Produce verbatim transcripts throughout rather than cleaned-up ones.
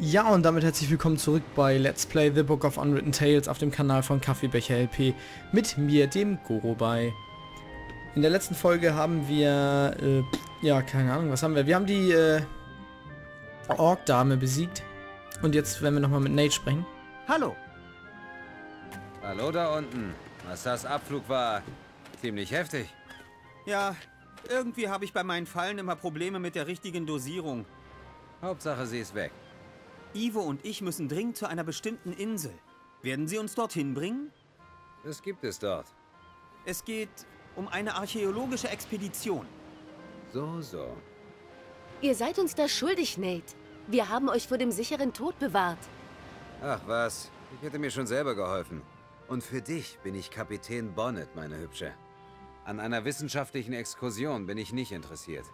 Ja, und damit herzlich willkommen zurück bei Let's Play The Book of Unwritten Tales auf dem Kanal von Kaffeebecher L P mit mir, dem Gorobei. In der letzten Folge haben wir, äh, ja, keine Ahnung, was haben wir? Wir haben die, äh, Ork-Dame besiegt. Und jetzt werden wir nochmal mit Nate sprechen. Hallo. Hallo da unten. Massas Abflug war ziemlich heftig. Ja, irgendwie habe ich bei meinen Fallen immer Probleme mit der richtigen Dosierung. Hauptsache, sie ist weg. Ivo und ich müssen dringend zu einer bestimmten Insel. Werden Sie uns dorthin bringen? Was gibt es dort? Es geht um eine archäologische Expedition. So, so. Ihr seid uns das schuldig, Nate. Wir haben euch vor dem sicheren Tod bewahrt. Ach was, ich hätte mir schon selber geholfen. Und für dich bin ich Kapitän Bonnet, meine Hübsche. An einer wissenschaftlichen Exkursion bin ich nicht interessiert.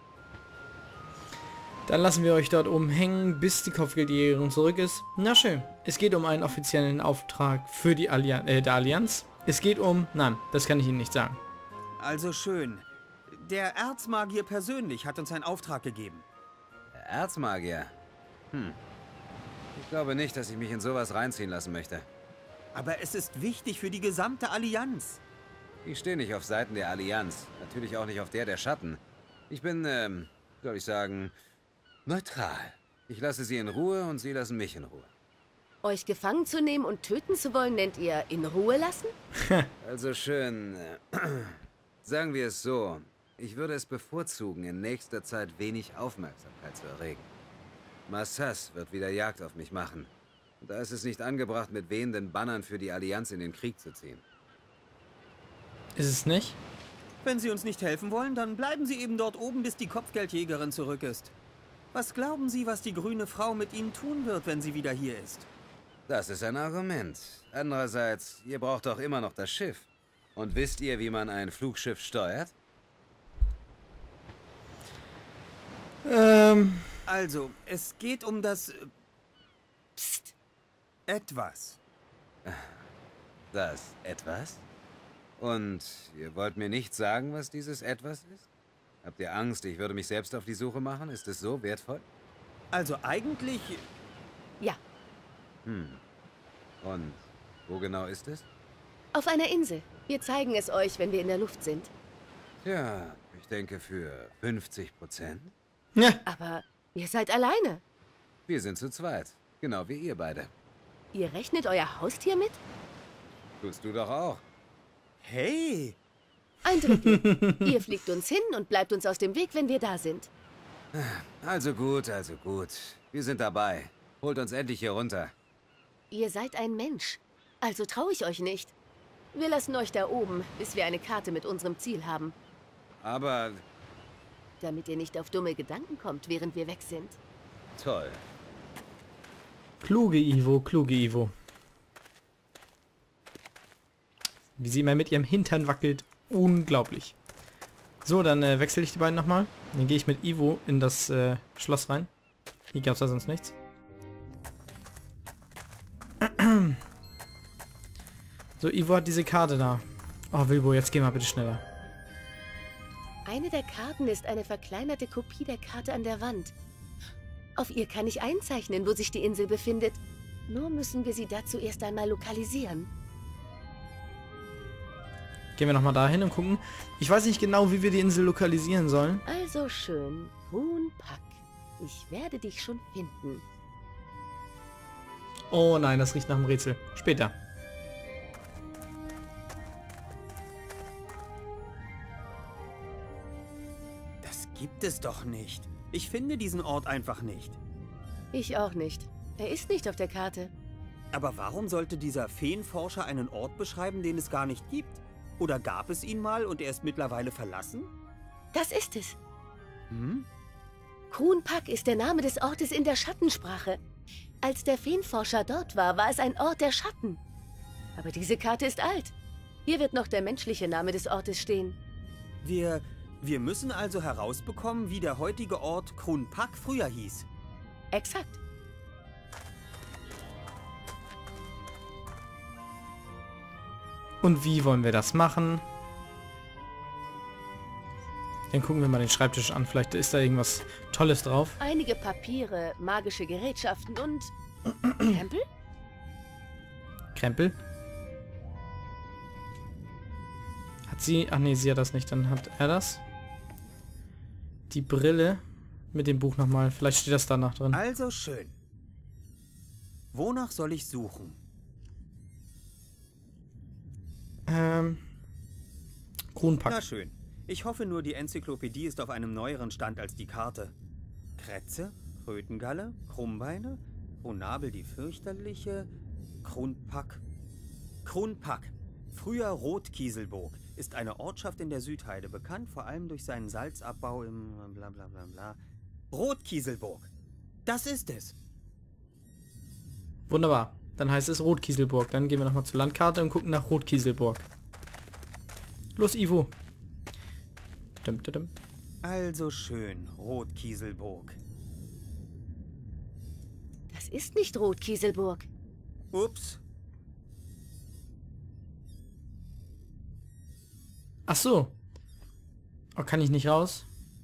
Dann lassen wir euch dort oben hängen, bis die Kopfgeldjägerin zurück ist. Na schön. Es geht um einen offiziellen Auftrag für die Allianz, äh, der Allianz. Es geht um... Nein, das kann ich Ihnen nicht sagen. Also schön. Der Erzmagier persönlich hat uns einen Auftrag gegeben. Der Erzmagier? Hm. Ich glaube nicht, dass ich mich in sowas reinziehen lassen möchte. Aber es ist wichtig für die gesamte Allianz. Ich stehe nicht auf Seiten der Allianz. Natürlich auch nicht auf der der Schatten. Ich bin, ähm, soll ich sagen... neutral. Ich lasse sie in Ruhe und sie lassen mich in Ruhe. Euch gefangen zu nehmen und töten zu wollen, nennt ihr in Ruhe lassen? Also schön, äh, sagen wir es so. Ich würde es bevorzugen, in nächster Zeit wenig Aufmerksamkeit zu erregen. Massas wird wieder Jagd auf mich machen. Und da ist es nicht angebracht, mit wehenden Bannern für die Allianz in den Krieg zu ziehen. Ist es nicht? Wenn Sie uns nicht helfen wollen, dann bleiben Sie eben dort oben, bis die Kopfgeldjägerin zurück ist. Was glauben Sie, was die grüne Frau mit Ihnen tun wird, wenn sie wieder hier ist? Das ist ein Argument. Andererseits, ihr braucht doch immer noch das Schiff. Und wisst ihr, wie man ein Flugschiff steuert? Ähm... Also, es geht um das... Psst. Etwas. Das etwas? Und ihr wollt mir nicht sagen, was dieses etwas ist? Habt ihr Angst, ich würde mich selbst auf die Suche machen? Ist es so wertvoll? Also eigentlich... Ja, Hm. Und wo genau ist es? auf einer Insel. Wir zeigen es euch, wenn wir in der Luft sind. Ja, ich denke für fünfzig Prozent. Ja. Aber ihr seid alleine. Wir sind zu zweit. Genau wie ihr beide. Ihr rechnet euer Haustier mit? Tust du doch auch. Hey! Ein Drittel. Ihr fliegt uns hin und bleibt uns aus dem Weg, wenn wir da sind. Also gut, also gut. Wir sind dabei. Holt uns endlich hier runter. Ihr seid ein Mensch. Also traue ich euch nicht. Wir lassen euch da oben, bis wir eine Karte mit unserem Ziel haben. Aber Damit ihr nicht auf dumme Gedanken kommt, während wir weg sind. toll. Kluge Ivo, kluge Ivo. Wie sie immer mit ihrem Hintern wackelt. Unglaublich. So, dann äh, wechsle ich die beiden nochmal. Dann gehe ich mit Ivo in das äh, Schloss rein. Hier gab es da sonst nichts. So, Ivo hat diese Karte da. Oh, Wilbo, jetzt geh mal bitte schneller. Eine der Karten ist eine verkleinerte Kopie der Karte an der Wand. Auf ihr kann ich einzeichnen, wo sich die Insel befindet. Nur müssen wir sie dazu erst einmal lokalisieren. Gehen wir nochmal dahin und gucken. Ich weiß nicht genau, wie wir die Insel lokalisieren sollen. Also schön, Hunpak. Ich werde dich schon finden. Oh nein, das riecht nach einem Rätsel. Später. Das gibt es doch nicht. Ich finde diesen Ort einfach nicht. Ich auch nicht. Er ist nicht auf der Karte. Aber warum sollte dieser Feenforscher einen Ort beschreiben, den es gar nicht gibt? Oder gab es ihn mal und er ist mittlerweile verlassen? Das ist es. Hm? Hunpak ist der Name des Ortes in der Schattensprache. Als der Feenforscher dort war, war es ein Ort der Schatten. Aber diese Karte ist alt. Hier wird noch der menschliche Name des Ortes stehen. Wir, wir müssen also herausbekommen, wie der heutige Ort Hunpak früher hieß. Exakt. Und wie wollen wir das machen? Dann gucken wir mal den Schreibtisch an. Vielleicht ist da irgendwas Tolles drauf. Einige Papiere, magische Gerätschaften und... Krempel? Krempel? Hat sie... Ach nee, sie hat das nicht. Dann hat er das. Die Brille mit dem Buch nochmal. Vielleicht steht das danach drin. Also schön. Wonach soll ich suchen? Ähm... Kronpack. Na schön. Ich hoffe nur, die Enzyklopädie ist auf einem neueren Stand als die Karte. Krätze, Krötengalle, Krummbeine, Brunabel die fürchterliche, Kronpack. Kronpack, früher Rotkieselburg, ist eine Ortschaft in der Südheide, bekannt vor allem durch seinen Salzabbau im bla bla bla bla. Rotkieselburg, das ist es. Wunderbar. Dann heißt es Rotkieselburg. Dann gehen wir nochmal zur Landkarte und gucken nach Rotkieselburg. Los, Ivo. Dum, dum, dum. Also schön, Rotkieselburg. Das ist nicht Rotkieselburg. Ups. Ach so. Oh, kann ich nicht raus?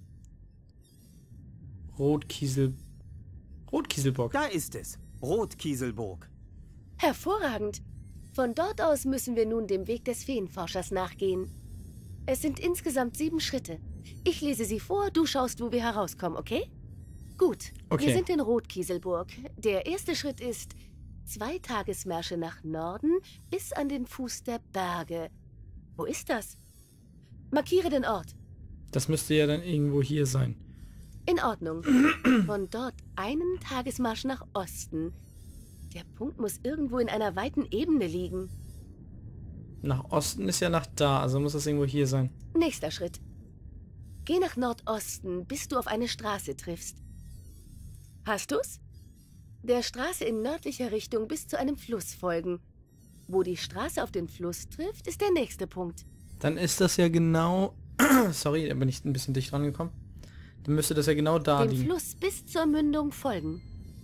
Rotkiesel... Rotkieselburg. Da ist es, Rotkieselburg. Hervorragend. Von dort aus müssen wir nun dem Weg des Feenforschers nachgehen. Es sind insgesamt sieben Schritte. Ich lese sie vor, du schaust, wo wir herauskommen, okay? Gut, Okay. wir sind in Rotkieselburg. Der erste Schritt ist zwei Tagesmärsche nach Norden bis an den Fuß der Berge. Wo ist das? Markiere den Ort. Das müsste ja dann irgendwo hier sein. In Ordnung. Von dort einen Tagesmarsch nach Osten. Der Punkt muss irgendwo in einer weiten Ebene liegen. Nach Osten ist ja nach da, also muss das irgendwo hier sein. Nächster Schritt. Geh nach Nordosten, bis du auf eine Straße triffst. Hast du's? Der Straße in nördlicher Richtung bis zu einem Fluss folgen. Wo die Straße auf den Fluss trifft, ist der nächste Punkt. Dann ist das ja genau... Sorry, da bin ich ein bisschen dicht rangekommen. Dann müsste das ja genau da Dem liegen. Fluss bis zur Mündung folgen.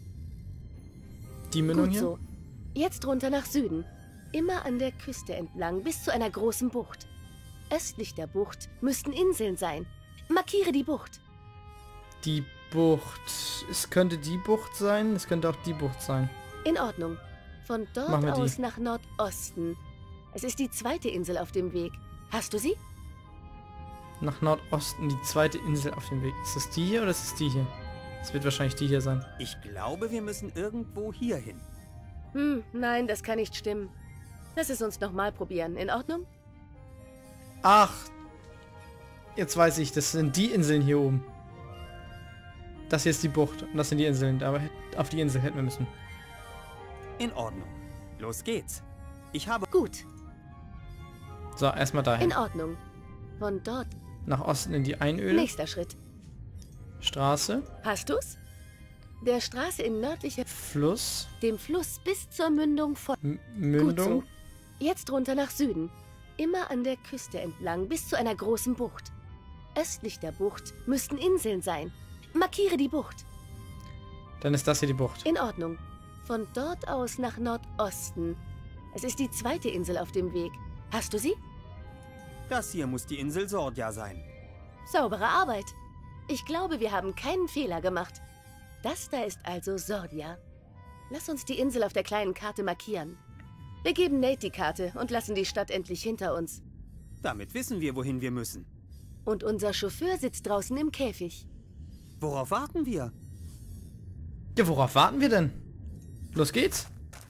Die Mündung Gut hier? so. Jetzt runter nach Süden. Immer an der Küste entlang bis zu einer großen Bucht. Östlich der Bucht müssten Inseln sein. Markiere die Bucht. Die Bucht. Es könnte die Bucht sein, es könnte auch die Bucht sein. In Ordnung. Von dort Machen wir die. aus nach Nordosten. Es ist die zweite Insel auf dem Weg. Hast du sie? Nach Nordosten, die zweite Insel auf dem Weg. Ist das die hier oder ist es die hier? Es wird wahrscheinlich die hier sein. Ich glaube, wir müssen irgendwo hier hin. Hm, nein, das kann nicht stimmen. Lass es uns nochmal probieren. In Ordnung? Ach. Jetzt weiß ich, das sind die Inseln hier oben. Das hier ist die Bucht und das sind die Inseln. Aber auf die Insel hätten wir müssen. In Ordnung. Los geht's. Ich habe... Gut. So, erstmal dahin. In Ordnung. Von dort. Nach Osten in die Einöde. Nächster Schritt. Straße. Hast du's? Der Straße in nördlicher... Fluss. Dem Fluss bis zur Mündung folgen. M Mündung. Gut so. Jetzt runter nach Süden. Immer an der Küste entlang bis zu einer großen Bucht. Östlich der Bucht müssten Inseln sein. Markiere die Bucht. Dann ist das hier die Bucht. In Ordnung. Von dort aus nach Nordosten. Es ist die zweite Insel auf dem Weg. Hast du sie? Das hier muss die Insel Sordia sein. Saubere Arbeit. Ich glaube, wir haben keinen Fehler gemacht. Das da ist also Sordia. Lass uns die Insel auf der kleinen Karte markieren. Wir geben Nate die Karte und lassen die Stadt endlich hinter uns. Damit wissen wir, wohin wir müssen. Und unser Chauffeur sitzt draußen im Käfig. Worauf warten wir? Ja, worauf warten wir denn? Los geht's.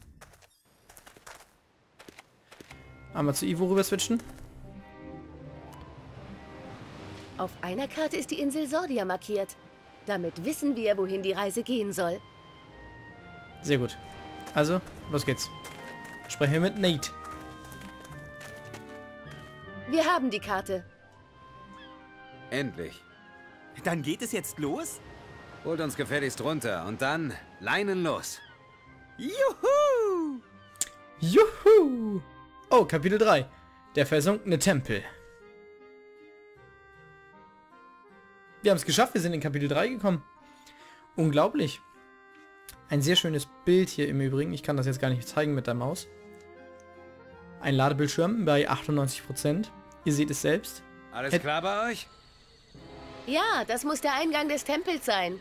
Einmal zu Ivo rüber switchen. Auf einer Karte ist die Insel Sordia markiert. Damit wissen wir, wohin die Reise gehen soll. Sehr gut. Also, los geht's. Sprechen wir mit Nate. Wir haben die Karte. Endlich. Dann geht es jetzt los? Holt uns gefälligst runter und dann Leinen los. Juhu! Juhu! Oh, Kapitel drei. Der versunkene Tempel. Wir haben es geschafft, wir sind in Kapitel drei gekommen. Unglaublich. Ein sehr schönes Bild hier im Übrigen. Ich kann das jetzt gar nicht zeigen mit der Maus. Ein Ladebildschirm bei achtundneunzig Prozent. Ihr seht es selbst. Alles Hätt- klar bei euch? Ja, das muss der Eingang des Tempels sein.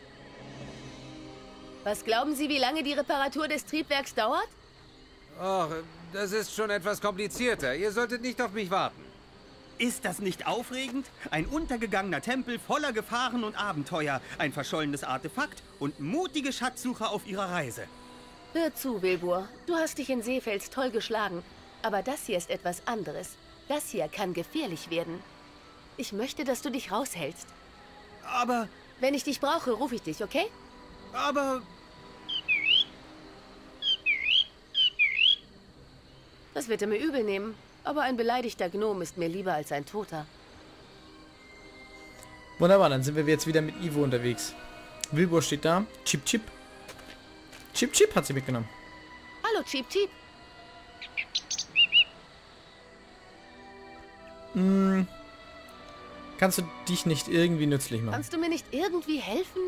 Was glauben Sie, wie lange die Reparatur des Triebwerks dauert? Och, das ist schon etwas komplizierter. Ihr solltet nicht auf mich warten. Ist das nicht aufregend? Ein untergegangener Tempel voller Gefahren und Abenteuer, ein verschollenes Artefakt und mutige Schatzsucher auf ihrer Reise. Hör zu, Wilbur. Du hast dich in Seefels toll geschlagen. Aber das hier ist etwas anderes. Das hier kann gefährlich werden. Ich möchte, dass du dich raushältst. Aber, Wenn ich dich brauche, rufe ich dich, okay? aber... Das wird er mir übel nehmen. Aber ein beleidigter Gnom ist mir lieber als ein Toter. Wunderbar, dann sind wir jetzt wieder mit Ivo unterwegs. Wilbur steht da. Chip Chip. Chip Chip hat sie mitgenommen. Hallo, Cheep Cheep. Hm. Kannst du dich nicht irgendwie nützlich machen? Kannst du mir nicht irgendwie helfen?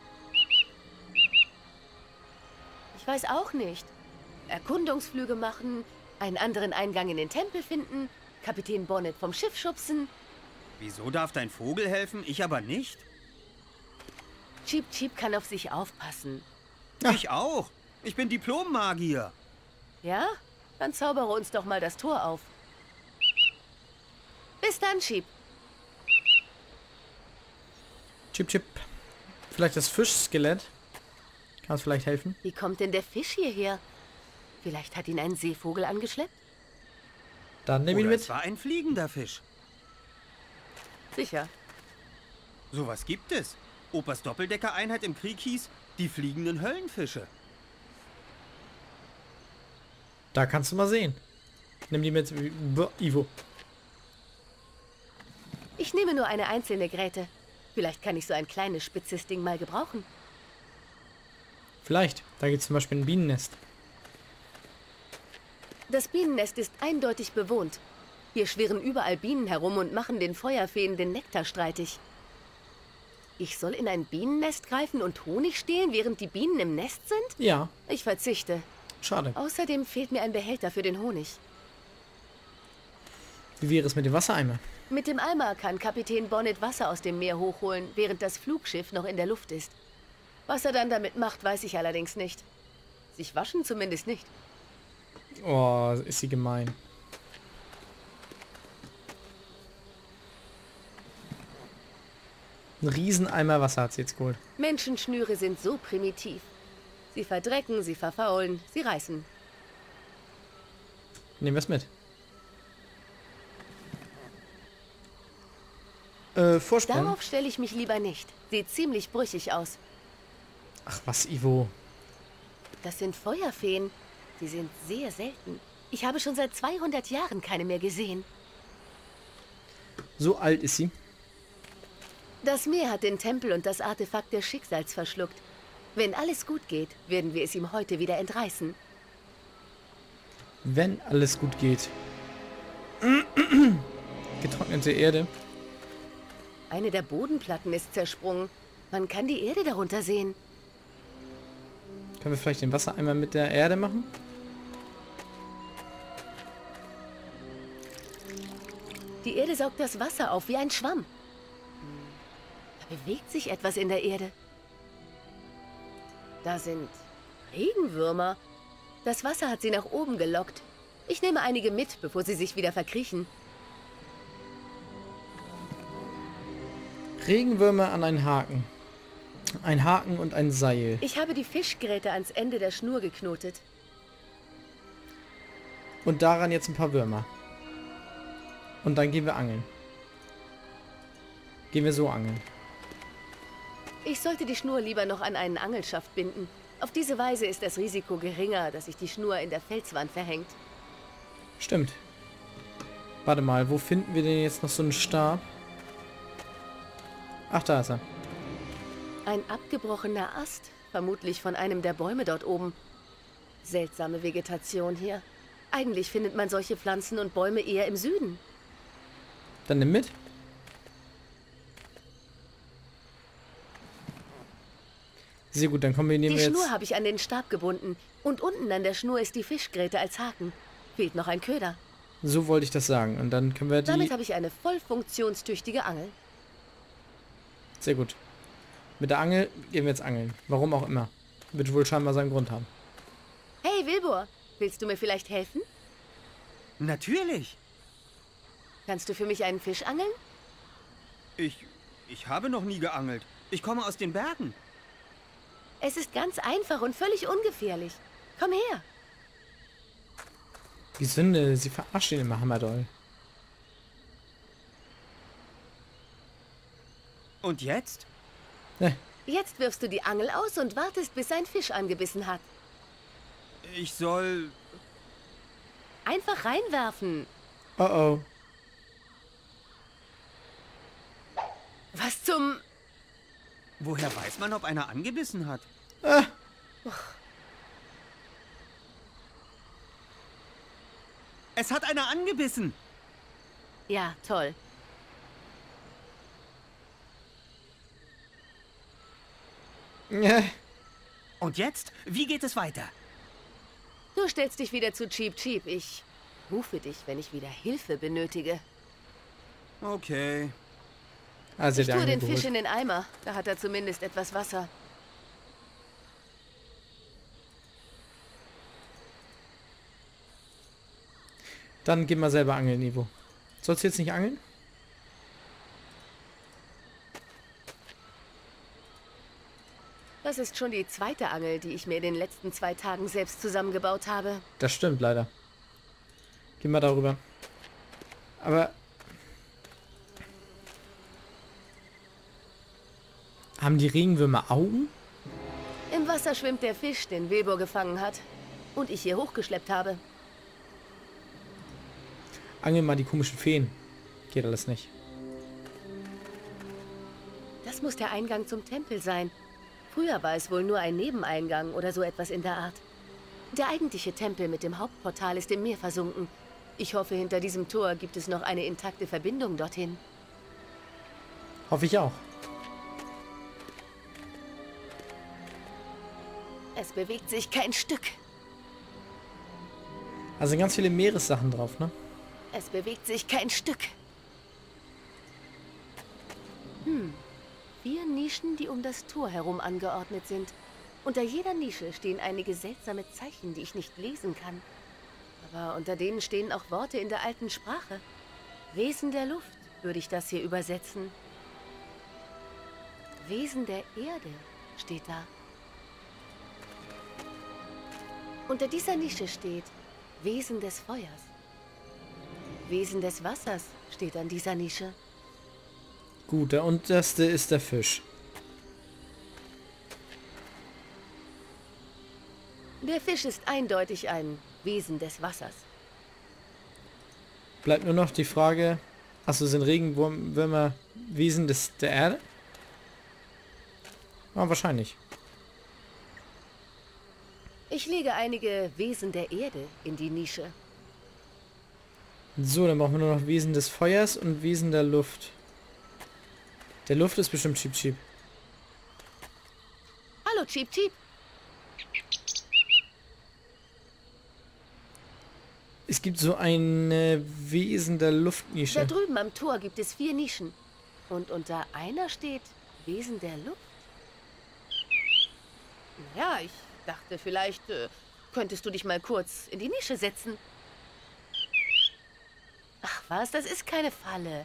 Ich weiß auch nicht. Erkundungsflüge machen, einen anderen Eingang in den Tempel finden, Kapitän Bonnet vom Schiff schubsen. Wieso darf dein Vogel helfen, ich aber nicht? Cheep Cheep kann auf sich aufpassen. Ach. Ich auch. Ich bin Diplom-Magier. Ja? Dann zaubere uns doch mal das Tor auf. Bis dann, Cheep. Chip Chip. Vielleicht das Fischskelett? Kann es vielleicht helfen? Wie kommt denn der Fisch hierher? Vielleicht hat ihn ein Seevogel angeschleppt? Dann nimm ihn Oder mit. es war ein fliegender Fisch. Sicher. Sowas gibt es. Opas Doppeldecker-Einheit im Krieg hieß die fliegenden Höllenfische. Da kannst du mal sehen. Nimm die mit, Boah, Ivo. Ich nehme nur eine einzelne Gräte. Vielleicht kann ich so ein kleines, spitzes Ding mal gebrauchen. Vielleicht. Da gibt es zum Beispiel ein Bienennest. Das Bienennest ist eindeutig bewohnt. Hier schwirren überall Bienen herum und machen den Feuerfeen den Nektar streitig. Ich soll in ein Bienennest greifen und Honig stehlen, während die Bienen im Nest sind? Ja, Ich verzichte. schade. Außerdem fehlt mir ein Behälter für den Honig. Wie wäre es mit dem Wassereimer? Mit dem Eimer kann Kapitän Bonnet Wasser aus dem Meer hochholen, während das Flugschiff noch in der Luft ist. Was er dann damit macht, weiß ich allerdings nicht. Sich waschen zumindest nicht. Oh, ist sie gemein. Ein Rieseneimer Wasser hat sie jetzt geholt. Menschenschnüre sind so primitiv. Sie verdrecken, sie verfaulen, sie reißen. Nehmen wir es mit. Äh, Vorsprung. Darauf stelle ich mich lieber nicht. Sieht ziemlich brüchig aus. Ach was, Ivo. Das sind Feuerfeen. Sie sind sehr selten. Ich habe schon seit zweihundert Jahren keine mehr gesehen. So alt ist sie. Das Meer hat den Tempel und das Artefakt des Schicksals verschluckt. Wenn alles gut geht, werden wir es ihm heute wieder entreißen. Wenn alles gut geht. Getrocknete Erde. Eine der Bodenplatten ist zersprungen. Man kann die Erde darunter sehen. Können wir vielleicht den Wassereimer mit der Erde machen? Die Erde saugt das Wasser auf wie ein Schwamm. Da bewegt sich etwas in der Erde. Da sind Regenwürmer. Das Wasser hat sie nach oben gelockt. Ich nehme einige mit, bevor sie sich wieder verkriechen. Regenwürmer an einen Haken. Ein Haken und ein Seil. Ich habe die Fischgräte ans Ende der Schnur geknotet. Und daran jetzt ein paar Würmer. Und dann gehen wir angeln. Gehen wir so angeln. Ich sollte die Schnur lieber noch an einen Angelschaft binden. Auf diese Weise ist das Risiko geringer, dass sich die Schnur in der Felswand verhängt. Stimmt. Warte mal, wo finden wir denn jetzt noch so einen Stab? Ach, da ist er. Ein abgebrochener Ast, vermutlich von einem der Bäume dort oben. Seltsame Vegetation hier. Eigentlich findet man solche Pflanzen und Bäume eher im Süden. Dann nimm mit. Sehr gut, dann kombinieren Die wir Schnur jetzt... habe ich an den Stab gebunden. Und unten an der Schnur ist die Fischgräte als Haken. Fehlt noch ein Köder. So wollte ich das sagen. Und dann können wir die... Damit habe ich eine voll funktionstüchtige Angel. Sehr gut. Mit der Angel gehen wir jetzt angeln. Warum auch immer. Wird wohl scheinbar seinen Grund haben. Hey, Wilbur, willst du mir vielleicht helfen? Natürlich. Kannst du für mich einen Fisch angeln? Ich, ich habe noch nie geangelt. Ich komme aus den Bergen. Es ist ganz einfach und völlig ungefährlich. Komm her. Die Sünde, sie verarscht ihn immer hammerdoll. Und jetzt? Ne, Jetzt wirfst du die Angel aus und wartest, bis ein Fisch angebissen hat. Ich soll... Einfach reinwerfen. oh oh. Was zum... Woher weiß man, ob einer angebissen hat? Ah, Es hat einer angebissen. Ja, toll. ja. Und jetzt? Wie geht es weiter? Du stellst dich wieder zu Cheep Cheep. Ich rufe dich, wenn ich wieder Hilfe benötige. Okay. Also Ich der tue Angel den Fisch geholt. in den Eimer. Da hat er zumindest etwas Wasser. Dann geh mal selber angeln, Ivo. Sollst du jetzt nicht angeln? Das ist schon die zweite Angel, die ich mir in den letzten zwei Tagen selbst zusammengebaut habe. Das stimmt leider. Geh mal darüber. Aber... haben die Regenwürmer Augen? Im Wasser schwimmt der Fisch, den Wilbur gefangen hat. Und ich hier hochgeschleppt habe. Angel mal die komischen Feen. Geht alles nicht. Das muss der Eingang zum Tempel sein. Früher war es wohl nur ein Nebeneingang oder so etwas in der Art. Der eigentliche Tempel mit dem Hauptportal ist im Meer versunken. Ich hoffe, hinter diesem Tor gibt es noch eine intakte Verbindung dorthin. Hoffe ich auch. Es bewegt sich kein Stück. Also sind ganz viele Meeressachen drauf, ne? Es bewegt sich kein Stück. Hm. Vier Nischen, die um das Tor herum angeordnet sind. Unter jeder Nische stehen einige seltsame Zeichen, die ich nicht lesen kann. Aber unter denen stehen auch Worte in der alten Sprache. Wesen der Luft, würde ich das hier übersetzen. Wesen der Erde steht da. Unter dieser Nische steht Wesen des Feuers. Wesen des Wassers steht an dieser Nische. Gut, der unterste ist der Fisch. Der Fisch ist eindeutig ein Wesen des Wassers. Bleibt nur noch die Frage... Achso, sind Regenwürmer Wesen des, der Erde? Ah, wahrscheinlich. Ich lege einige Wesen der Erde in die Nische. So, dann brauchen wir nur noch Wesen des Feuers und Wesen der Luft. Der Luft ist bestimmt Cheep Cheep. Hallo, Cheep Cheep. Es gibt so ein äh, Wesen der Da Luftnische. drüben am Tor gibt es vier Nischen. Und unter einer steht Wesen der Luft. Ja, ich dachte, vielleicht äh, könntest du dich mal kurz in die Nische setzen. Ach was, das ist keine Falle.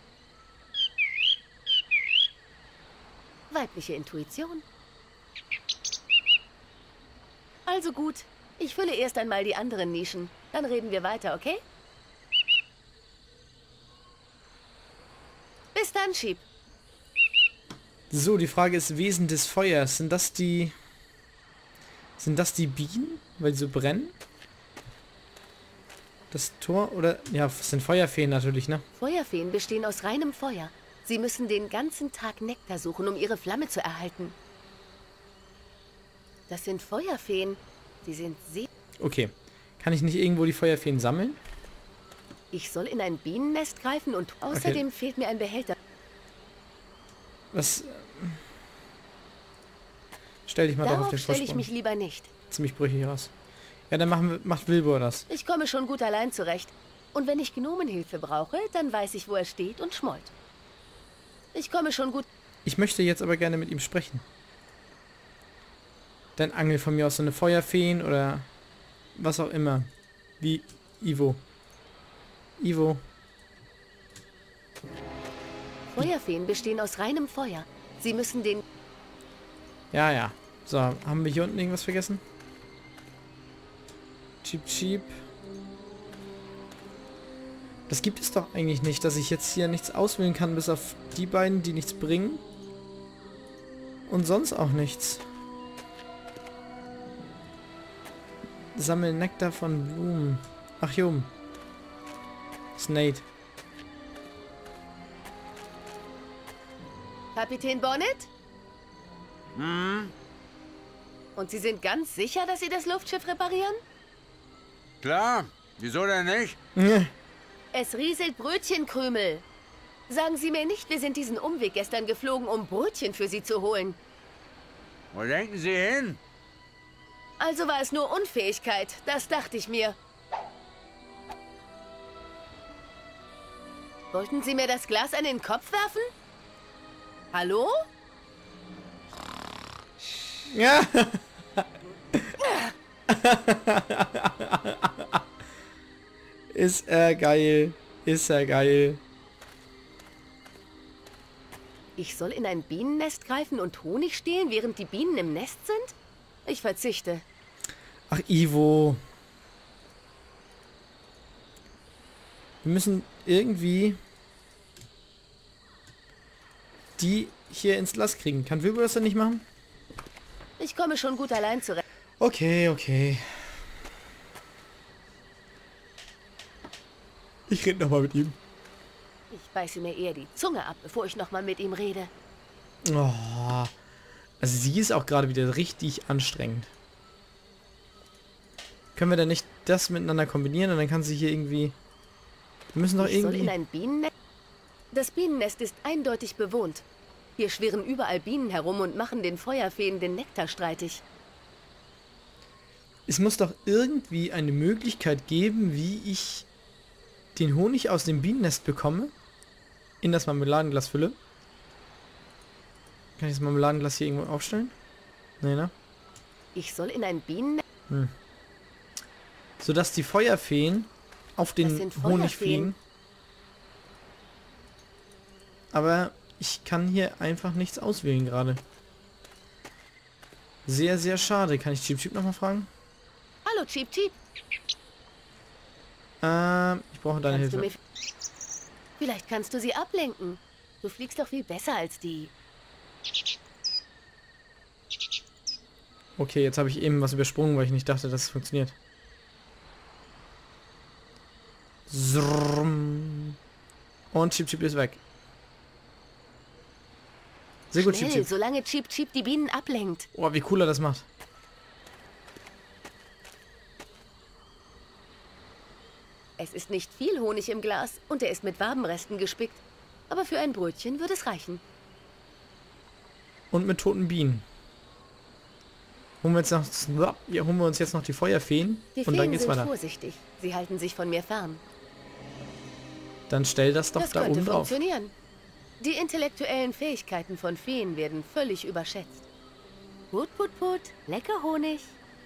Weibliche Intuition. Also gut, ich fülle erst einmal die anderen Nischen. Dann reden wir weiter, okay? Bis dann, Cheep. So, die Frage ist Wesen des Feuers. Sind das die... Sind das die Bienen? Weil sie so brennen? Das Tor oder... Ja, es sind Feuerfeen natürlich, ne? Feuerfeen bestehen aus reinem Feuer. Sie müssen den ganzen Tag Nektar suchen, um ihre Flamme zu erhalten. Das sind Feuerfeen. Sie sind sehr... Okay. Kann ich nicht irgendwo die Feuerfeen sammeln? Ich soll in ein Bienennest greifen und außerdem Okay. fehlt mir ein Behälter. Was... äh, Stell dich mal doch auf Darauf den stelle ich Vorsprung. mich lieber nicht. Ziemlich brüchig aus. Ja, dann machen wir, macht Wilbur das. Ich komme schon gut allein zurecht. Und wenn ich Gnomenhilfe brauche, dann weiß ich, wo er steht und schmollt. Ich komme schon gut... Ich möchte jetzt aber gerne mit ihm sprechen. Dann angel von mir aus so eine Feuerfeen oder was auch immer. Wie Ivo. Ivo. Feuerfeen bestehen aus reinem Feuer. Sie müssen den... Ja, ja. So, haben wir hier unten irgendwas vergessen? Cheap, cheap. Das gibt es doch eigentlich nicht, dass ich jetzt hier nichts auswählen kann, bis auf die beiden, die nichts bringen. Und sonst auch nichts. Sammeln Nektar von Blumen. Ach jum. Snake. Kapitän Bonnet? Hm? Und Sie sind ganz sicher, dass Sie das Luftschiff reparieren? Klar. Wieso denn nicht? Es rieselt Brötchenkrümel. Sagen Sie mir nicht, wir sind diesen Umweg gestern geflogen, um Brötchen für Sie zu holen. Wo denken Sie hin? Also war es nur Unfähigkeit, das dachte ich mir. Wollten Sie mir das Glas an den Kopf werfen? Hallo? Ja. Ist er geil. Ist er geil. Ich soll in ein Bienennest greifen und Honig stehlen, während die Bienen im Nest sind? Ich verzichte. Ach, Ivo. Wir müssen irgendwie die hier ins Lass kriegen. Kann Wilbur das denn nicht machen? Ich komme schon gut allein zurecht. Okay, okay. Ich rede nochmal mit ihm. Ich beiße mir eher die Zunge ab, bevor ich nochmal mit ihm rede. Oh. Also sie ist auch gerade wieder richtig anstrengend. Können wir denn nicht das miteinander kombinieren und dann kann sie hier irgendwie... Wir müssen doch Ich soll in irgendwie... ein Bienennest... Das Bienennest ist eindeutig bewohnt. Hier schwirren überall Bienen herum und machen den Feuerfeen den Nektar streitig. Es muss doch irgendwie eine Möglichkeit geben, wie ich den Honig aus dem Bienennest bekomme. In das Marmeladenglas fülle. Kann ich das Marmeladenglas hier irgendwo aufstellen? Nee, ne? Ich soll in ein Bienennest... Hm. Sodass die Feuerfeen auf den Das sind Honig Feuerfeen. fliegen. Aber ich kann hier einfach nichts auswählen gerade. Sehr, sehr schade. Kann ich Cheap Cheap nochmal fragen? Hallo, Cheap Cheap. Ähm, ich brauche deine Kannst du Hilfe. mir... Vielleicht kannst du sie ablenken. Du fliegst doch viel besser als die. Okay, jetzt habe ich eben was übersprungen, weil ich nicht dachte, dass es funktioniert. Zrrm. Und Cheap Cheap ist weg. Sehr gut, Cheap Schnell, Cheap. solange Cheap Cheap die Bienen ablenkt. Oh, wie cool er das macht. Es ist nicht viel Honig im Glas und er ist mit Wabenresten gespickt. Aber für ein Brötchen würde es reichen. Und mit toten Bienen. Holen wir, jetzt noch, ja, holen wir uns jetzt noch die Feuerfeen Die und dann Feen geht's sind weiter. vorsichtig. Sie halten sich von mir fern. Dann stell das doch Das da könnte oben drauf. funktionieren. Die intellektuellen Fähigkeiten von Feen werden völlig überschätzt. Put, put, put. Lecker Honig.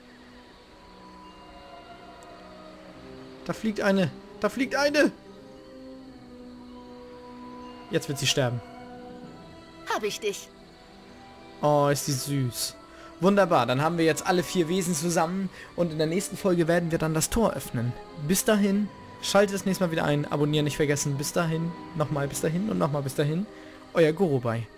Da fliegt eine. Da fliegt eine. Jetzt wird sie sterben. Hab ich dich. Oh, ist sie süß. Wunderbar, dann haben wir jetzt alle vier Wesen zusammen und in der nächsten Folge werden wir dann das Tor öffnen. Bis dahin, schaltet das nächste Mal wieder ein, abonnieren nicht vergessen. Bis dahin, nochmal bis dahin und nochmal bis dahin. Euer Gorobei.